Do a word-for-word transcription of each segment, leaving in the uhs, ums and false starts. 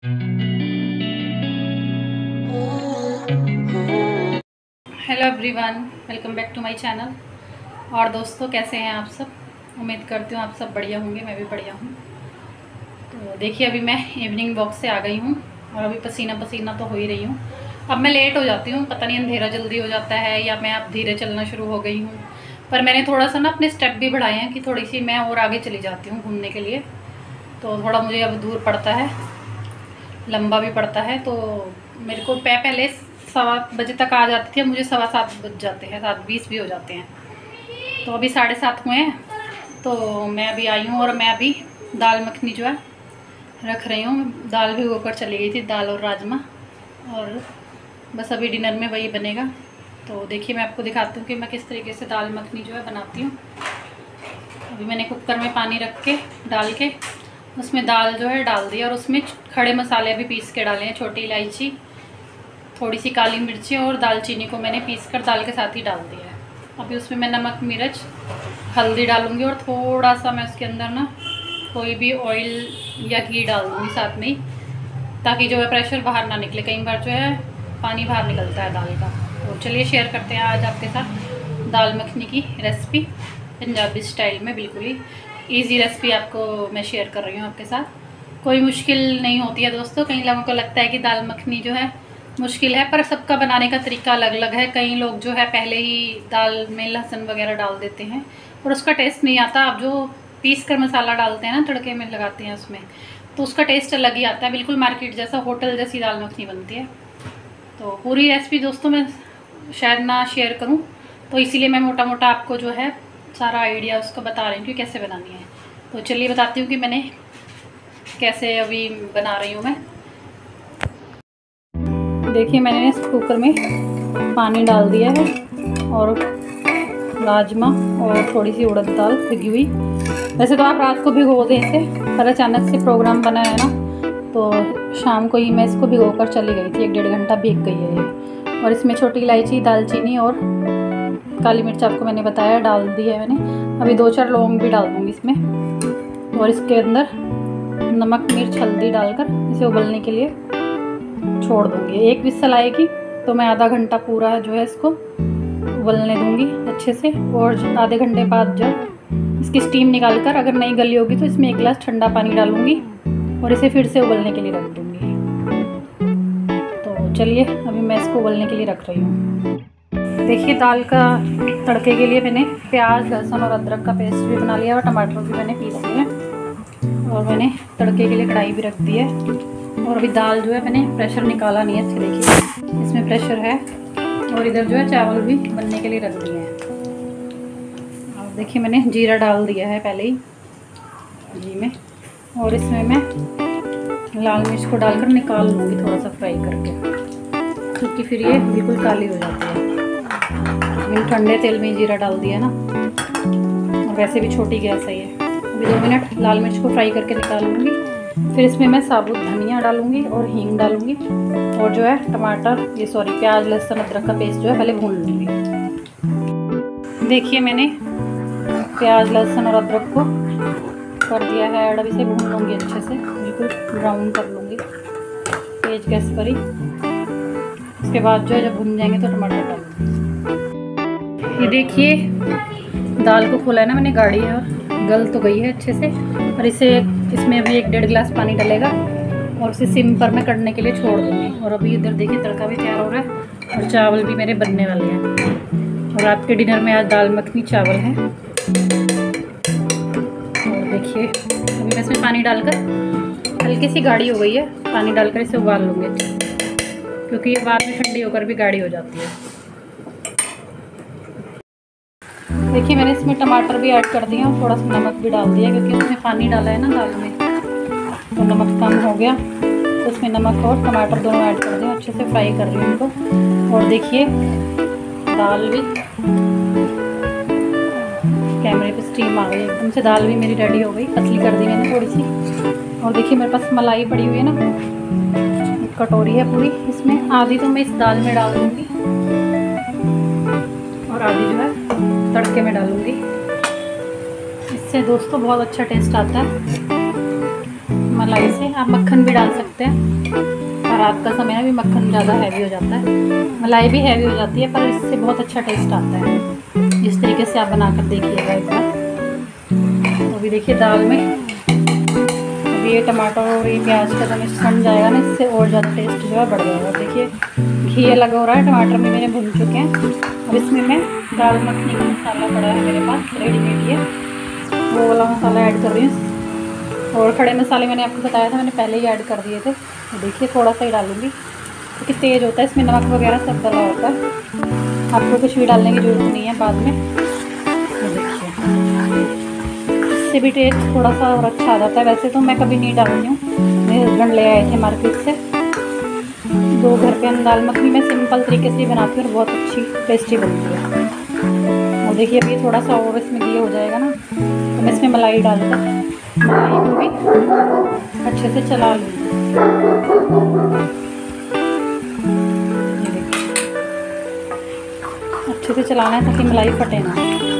Hello everyone, welcome back to my channel. और दोस्तों, कैसे हैं आप सब? उम्मीद करती हूँ आप सब बढ़िया होंगे। मैं भी बढ़िया हूँ। तो देखिए, अभी मैं इवनिंग वॉक से आ गई हूँ और अभी पसीना पसीना तो हो ही रही हूँ। अब मैं लेट हो जाती हूँ, पता नहीं अंधेरा जल्दी हो जाता है या मैं अब धीरे चलना शुरू हो गई हूँ। पर मैंने थोड़ा सा ना अपने स्टेप भी बढ़ाए हैं कि थोड़ी सी मैं और आगे चली जाती हूँ घूमने के लिए। तो थोड़ा मुझे अब दूर पड़ता है, लंबा भी पड़ता है। तो मेरे को पै पहले सवा बजे तक आ जाती थी, अब मुझे सवा सात बज जाते हैं, सात बीस भी हो जाते हैं। तो अभी साढ़े सात हुए हैं, तो मैं अभी आई हूँ और मैं अभी दाल मखनी जो है रख रही हूँ। दाल भिगो कर चली गई थी, दाल और राजमा, और बस अभी डिनर में वही बनेगा। तो देखिए, मैं आपको दिखाती हूँ कि मैं किस तरीके से दाल मखनी जो है बनाती हूँ। अभी मैंने कुकर में पानी रख के डाल के उसमें दाल जो है डाल दिया, और उसमें खड़े मसाले भी पीस के डाले हैं। छोटी इलायची, थोड़ी सी काली मिर्ची और दालचीनी को मैंने पीस कर दाल के साथ ही डाल दिया है। अभी उसमें मैं नमक, मिर्च, हल्दी डालूंगी, और थोड़ा सा मैं उसके अंदर ना कोई भी ऑयल या घी डाल दूँगी साथ में ही, ताकि जो है प्रेशर बाहर ना निकले। कई बार जो है पानी बाहर निकलता है दाल का। तो चलिए शेयर करते हैं आज आपके साथ दाल मखनी की रेसिपी, पंजाबी स्टाइल में। बिल्कुल ही ईजी रेसिपी आपको मैं शेयर कर रही हूँ आपके साथ। कोई मुश्किल नहीं होती है दोस्तों। कई लोगों को लगता है कि दाल मखनी जो है मुश्किल है, पर सबका बनाने का तरीका अलग अलग है। कई लोग जो है पहले ही दाल में लहसुन वगैरह डाल देते हैं और उसका टेस्ट नहीं आता। आप जो पीस कर मसाला डालते हैं ना, तड़के में लगाते हैं उसमें, तो उसका टेस्ट अलग ही आता है। बिल्कुल मार्केट जैसा, होटल जैसी दाल मखनी बनती है। तो पूरी रेसिपी दोस्तों मैं शायद ना शेयर करूं, तो इसीलिए मैं मोटा मोटा आपको जो है सारा आइडिया उसका बता रही हूँ कि कैसे बनानी है। तो चलिए बताती हूँ कि मैंने कैसे अभी बना रही हूँ मैं। देखिए, मैंने इस कुकर में पानी डाल दिया है, और राजमा और थोड़ी सी उड़द दाल भिगी हुई। वैसे तो आप रात को भिगो दें इसे, पर अचानक से प्रोग्राम बना है ना, तो शाम को ही मैं इसको भिगो कर चली गई थी। एक डेढ़ घंटा भीग गई है ये। और इसमें छोटी इलायची, दालचीनी और काली मिर्च आपको मैंने बताया डाल दी है मैंने। अभी दो चार लौंग भी डाल दूँगी इसमें, और इसके अंदर नमक, मिर्च, हल्दी डालकर इसे उबलने के लिए छोड़ दूँगी। एक विसल आएगी तो मैं आधा घंटा पूरा जो है इसको उबलने दूँगी अच्छे से। और आधे घंटे बाद जब इसकी स्टीम निकाल कर अगर नहीं गली होगी तो इसमें एक गिलास ठंडा पानी डालूँगी और इसे फिर से उबलने के लिए रख दूँगी। तो चलिए, अभी मैं इसको उबलने के लिए रख रही हूँ। देखिए, दाल का तड़के के लिए मैंने प्याज, लहसुन और अदरक का पेस्ट भी बना लिया, और टमाटर भी मैंने पीस लिए, और मैंने तड़के के लिए कढ़ाई भी रख दी है। और अभी दाल जो है मैंने प्रेशर निकाला नहीं है, अच्छे देखिए इसमें प्रेशर है। और इधर जो है चावल भी बनने के लिए रख दिए हैं। और देखिए, मैंने जीरा डाल दिया है पहले ही घी में, और इसमें मैं लाल मिर्च को डालकर निकाल लूँगी थोड़ा सा फ्राई करके, क्योंकि फिर ये बिल्कुल काली हो जाती है। मैंने ठंडे तेल में जीरा डाल दिया ना, और वैसे भी छोटी गैस है ये। अभी दो मिनट लाल मिर्च को फ्राई करके निकाल लूँगी। फिर इसमें मैं साबुत धनिया डालूँगी और हींग डालूँगी, और जो है टमाटर, ये सॉरी प्याज, लहसुन, अदरक का पेस्ट जो है पहले भून लूँगी। देखिए, मैंने प्याज, लहसुन और अदरक को कर दिया है ऐड। अब इसे भून लूँगी अच्छे से, बिल्कुल ब्राउन कर लूँगी तेज गैस पर ही। उसके बाद जो है जब भून जाएंगे तो टमाटर डालूँगी। ये देखिए, दाल को खोला है ना मैंने, गाढ़ी है और गल तो गई है अच्छे से। और इसे इसमें अभी एक डेढ़ गिलास पानी डलेगा, और उसे सिम पर मैं कढ़ने के लिए छोड़ दूँगी। और अभी इधर देखिए तड़का भी तैयार हो रहा है, और चावल भी मेरे बनने वाले हैं। और आपके डिनर में आज दाल मखनी चावल है। और देखिए, अभी मैं इसमें पानी डालकर, हल्की सी गाढ़ी हो गई है, पानी डालकर इसे उबाल लूँगी अच्छे से, क्योंकि ये बाद में ठंडी होकर भी गाढ़ी हो जाती है। देखिए, मैंने इसमें टमाटर भी ऐड कर दिया और थोड़ा सा नमक भी डाल दिया, क्योंकि उसमें पानी डाला है ना दाल में, तो नमक कम हो गया। तो इसमें नमक और टमाटर दोनों ऐड कर दिया, अच्छे से फ्राई कर रही हूँ उनको। और देखिए, दाल भी कैमरे पे स्टीम आ गई एकदम से। दाल भी मेरी रेडी हो गई, पतली कर दी मैंने थोड़ी सी। और देखिए, मेरे पास मलाई पड़ी हुई है ना, एक कटोरी है पूरी। इसमें आधी तो मैं इस दाल में डाल दूँगी, और आधी जो है तड़के में डालूँगी। इससे दोस्तों बहुत अच्छा टेस्ट आता है। मलाई से। आप मक्खन भी डाल सकते हैं, और रात का समय भी मक्खन ज़्यादा हैवी हो जाता है, मलाई भी हैवी हो जाती है, पर इससे बहुत अच्छा टेस्ट आता है। इस तरीके से आप बनाकर देखिएगा एक बार। तो अभी देखिए दाल में अभी ये टमाटर और ये प्याज का जब मिश्रण जाएगा ना, इससे और ज़्यादा टेस्ट जो है बढ़ जाएगा। देखिए घी अलग हो रहा है, टमाटर भी मेरे भुन चुके हैं। अब इसमें मैं दाल मखनी का मसाला पड़ा है मेरे पास रेडीमेड, ये वो वाला मसाला ऐड कर रही हूँ। और खड़े मसाले मैंने आपको बताया था, मैंने पहले ही ऐड कर दिए थे। तो देखिए थोड़ा सा ही डालूँगी क्योंकि तेज़ होता है, इसमें नमक वगैरह सब डला होता है, आपको कुछ भी डालने की ज़रूरत नहीं है बाद में। तो देखिए इससे भी टेस्ट थोड़ा सा और अच्छा आ जाता है। वैसे तो मैं कभी नहीं डालती हूँ, मेरे हस्बैंड ले आए थे मार्केट से। दो घर पे हम दाल मखनी में सिंपल तरीके से ही बनाती हूँ और बहुत अच्छी टेस्टी बनती है। और देखिए अभी थोड़ा सा और इसमें घी हो जाएगा ना, तो मैं इसमें मलाई डालकर मलाई को भी अच्छे से चला लूँगी। अच्छे से चलाना है ताकि मलाई फटे ना।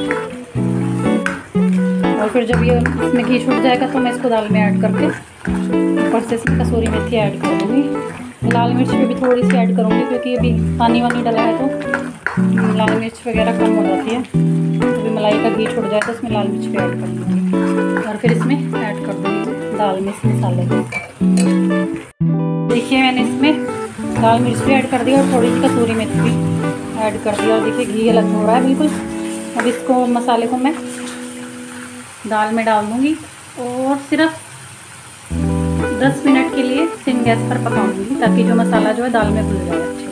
और फिर जब ये इसमें घी छूट जाएगा तो मैं इसको दाल में ऐड करके ऊपर से इसमें कसूरी मेथी ऐड कर दूँगी। लाल मिर्च भी थोड़ी सी ऐड करूँगी क्योंकि अभी पानी वानी डला है तो लाल मिर्च वगैरह कम हो जाती है। अभी मलाई का घी छूट जाए तो इसमें लाल मिर्च भी ऐड कर दूँगी और फिर इसमें ऐड कर दूँगी दाल में इस मसाले को। देखिए मैंने इसमें लाल मिर्च भी ऐड कर दिया और थोड़ी सी कसूरी मेथी भी ऐड कर दिया। और देखिए घी अलग हो रहा है बिल्कुल। अब इसको मसाले को मैं दाल में डाल दूँगी और सिर्फ दस मिनट के लिए सिम गैस पर पकाऊंगी ताकि जो मसाला जो है दाल में घुल जाए अच्छे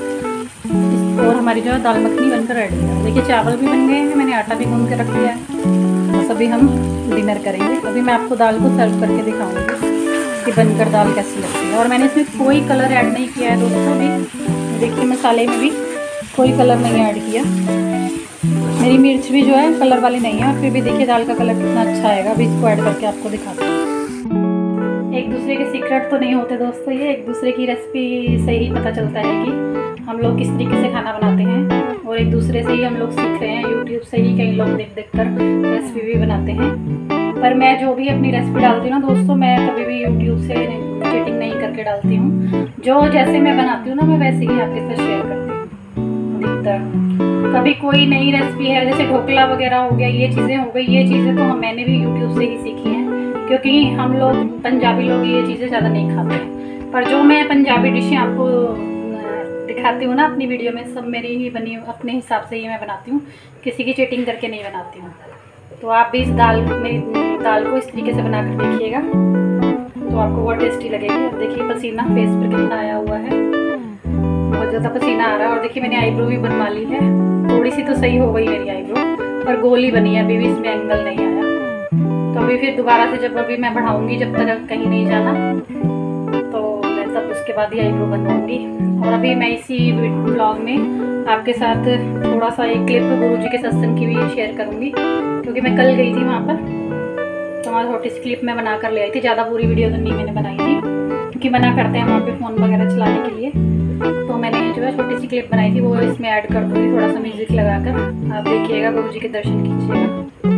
से। और हमारी जो है दाल मखनी बनकर रेडी है। देखिए चावल भी बन गए हैं, मैंने आटा भी गूंद के रख दिया है। बस अभी हम डिनर करेंगे। अभी मैं आपको दाल को सर्व करके दिखाऊंगी कि बनकर दाल कैसी लगती है। और मैंने इसमें कोई कलर ऐड नहीं किया है दोस्तों। भी देखिए मसाले में भी कोई कलर नहीं ऐड किया। मेरी मिर्च भी जो है कलर वाली नहीं है, और फिर भी देखिए दाल का कलर कितना अच्छा आएगा। अभी इसको ऐड करके आपको दिखाती हूँ। एक दूसरे के सीक्रेट तो नहीं होते दोस्तों, ये एक दूसरे की रेसिपी से ही पता चलता है कि हम लोग किस तरीके से खाना बनाते हैं। और एक दूसरे से ही हम लोग सीख रहे हैं, यूट्यूब से ही कई लोग देख देख कर रेसिपी भी बनाते हैं। पर मैं जो भी अपनी रेसिपी डालती हूँ ना दोस्तों, मैं कभी भी यूट्यूब से चीटिंग नहीं करके डालती हूँ। जो जैसे मैं बनाती हूँ ना, मैं वैसे ही आपके साथ शेयर करती हूँ अधिकतर। कभी कोई नई रेसिपी है जैसे ढोकला वगैरह हो गया, ये चीज़ें हो गई, ये चीज़ें तो मैंने भी यूट्यूब से ही सीखी हैं क्योंकि हम लोग पंजाबी लोग ये चीज़ें ज़्यादा नहीं खाते हैं। पर जो मैं पंजाबी डिशें आपको दिखाती हूँ ना अपनी वीडियो में, सब मेरी ही बनी अपने हिसाब से ही मैं बनाती हूँ, किसी की चीटिंग करके नहीं बनाती हूँ। तो आप भी इस दाल मेरी दाल को इस तरीके से बना कर देखिएगा तो आपको बहुत टेस्टी लगेगी। और देखिए पसीना फेस पर कितना आया हुआ है, बहुत ज़्यादा पसीना आ रहा है। और देखिए मैंने आईब्रो भी बनवा ली है, थोड़ी सी तो सही हो गई मेरी आईब्रो, पर गोली बनी है, अभी भी इसमें एंगल नहीं आया। तो अभी फिर दोबारा से जब अभी मैं बढ़ाऊँगी, जब तक कहीं नहीं जाना, तो मैं तब उसके बाद ही आईब्रो बनवाऊँगी। और अभी मैं इसी ब्लॉग में आपके साथ थोड़ा सा एक क्लिप गुरुजी के सत्संग की भी शेयर करूँगी क्योंकि मैं कल गई थी वहाँ पर, तो वहाँ छोटी सी क्लिप मैं बना कर ले आई थी। ज़्यादा पूरी वीडियो तो नहीं मैंने बनाई थी क्योंकि मना करते हैं वहाँ पे फ़ोन वगैरह चलाने के लिए। तो मैंने जो है छोटी सी क्लिप बनाई थी, वो इसमें ऐड कर दूँगी थोड़ा सा म्यूज़िक लगाकर। आप देखिएगा, गुरुजी के दर्शन कीजिएगा।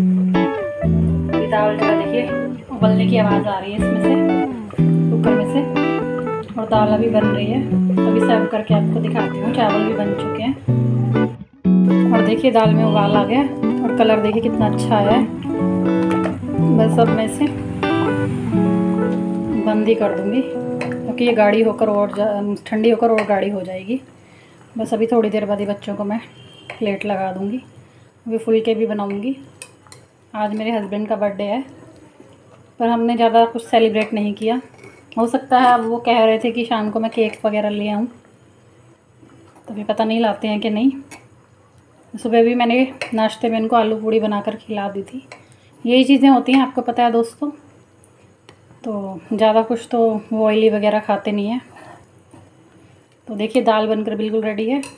दाल जो है देखिए उबलने की आवाज़ आ रही है इसमें से, कुकर में से, और दाल अभी बन रही है। अभी सर्व करके आपको दिखाती हूँ। चावल भी बन चुके हैं और देखिए दाल में उबाल आ गया और कलर देखिए कितना अच्छा आया है। बस अब मैं इसे बंद ही कर दूँगी क्योंकि ये गाढ़ी होकर और ठंडी होकर और गाढ़ी हो जाएगी। बस अभी थोड़ी देर बाद ही बच्चों को मैं प्लेट लगा दूँगी। अभी फुलके भी बनाऊँगी। आज मेरे हस्बैंड का बर्थडे है, पर हमने ज़्यादा कुछ सेलिब्रेट नहीं किया। हो सकता है अब वो कह रहे थे कि शाम को मैं केक वगैरह ले आऊँ, तो अभी पता नहीं लाते हैं कि नहीं। सुबह भी मैंने नाश्ते में इनको आलू पूड़ी बनाकर खिला दी थी। यही चीज़ें होती हैं, आपको पता है दोस्तों। तो ज़्यादा कुछ तो वो ऑयली वगैरह खाते नहीं हैं। तो देखिए दाल बनकर बिल्कुल रेडी है।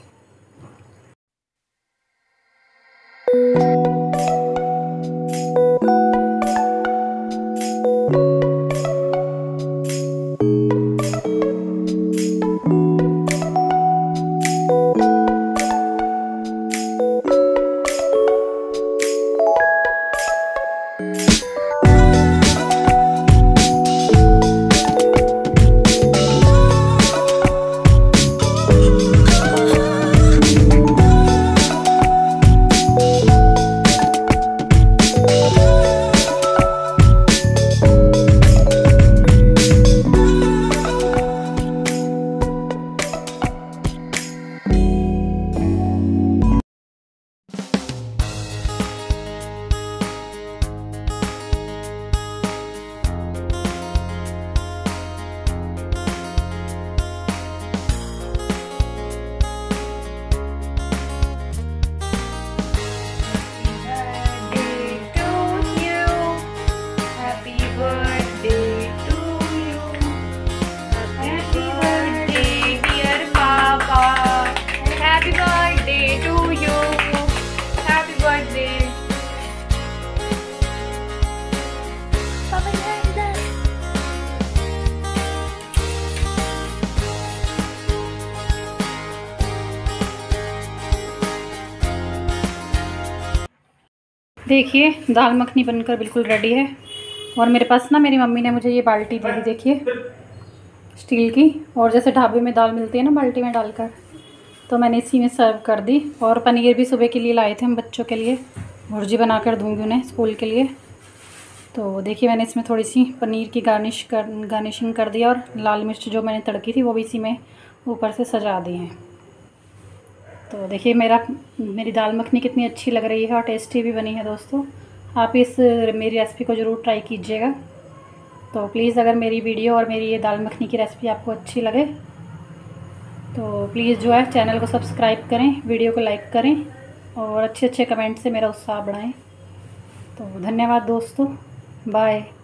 देखिए दाल मखनी बनकर बिल्कुल रेडी है। और मेरे पास ना मेरी मम्मी ने मुझे ये बाल्टी दी थी, देखिए स्टील की। और जैसे ढाबे में दाल मिलती है ना बाल्टी में डालकर, तो मैंने इसी में सर्व कर दी। और पनीर भी सुबह के लिए लाए थे हम बच्चों के लिए, भुर्जी बना कर दूँगी उन्हें स्कूल के लिए। तो देखिए मैंने इसमें थोड़ी सी पनीर की गार्निश कर गार्निशिंग कर दिया, और लाल मिर्च जो मैंने तड़की थी वो भी इसी में ऊपर से सजा दी हैं। तो देखिए मेरा मेरी दाल मखनी कितनी अच्छी लग रही है और टेस्टी भी बनी है दोस्तों। आप इस मेरी रेसिपी को ज़रूर ट्राई कीजिएगा। तो प्लीज़ अगर मेरी वीडियो और मेरी ये दाल मखनी की रेसिपी आपको अच्छी लगे तो प्लीज़ जो है चैनल को सब्सक्राइब करें, वीडियो को लाइक करें और अच्छे अच्छे कमेंट से मेरा उत्साह बढ़ाएं। तो धन्यवाद दोस्तों, बाय।